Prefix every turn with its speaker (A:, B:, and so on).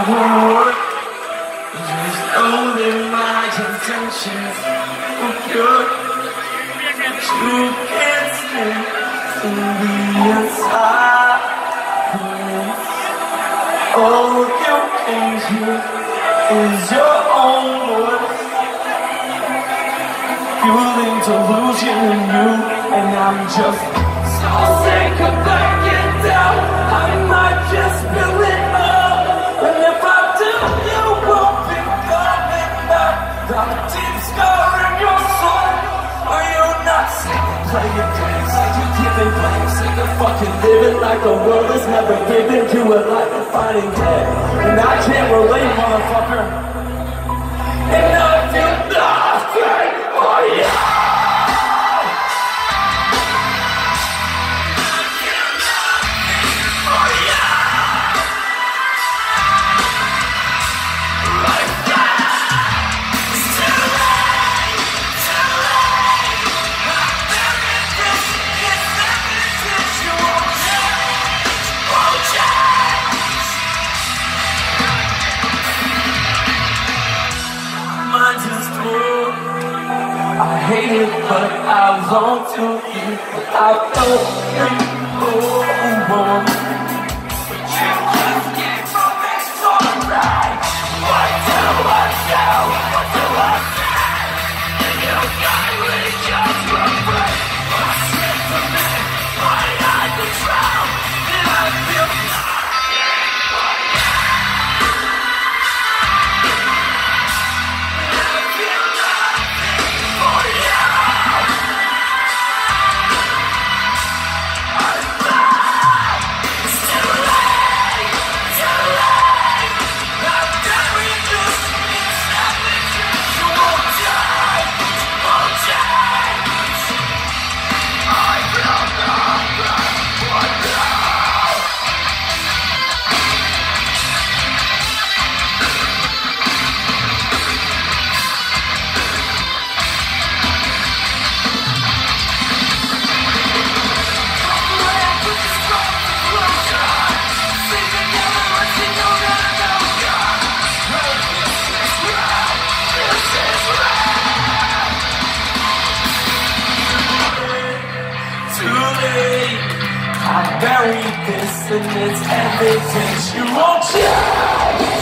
A: would just know that my intentions were good. You can't stand to be inside. All you can hear is your own voice. Fueling delusion in you, and I'm just so sick of backing down. I might just fill it up, and if I do, you won't be coming back. Got a deep scar in your soul. Are you not sick of playing games? Sick of giving blame, sick of fucking living like the world has never given you a life defining day. And I can't relate, motherfucker. And I feel nothing for you. I hate it, but I long to be without the people. But you just keep moving so right. What do I say? And you got me just regret. My strength to me, my eyes to drown. And I feel I buried this and it's evidence you won't change.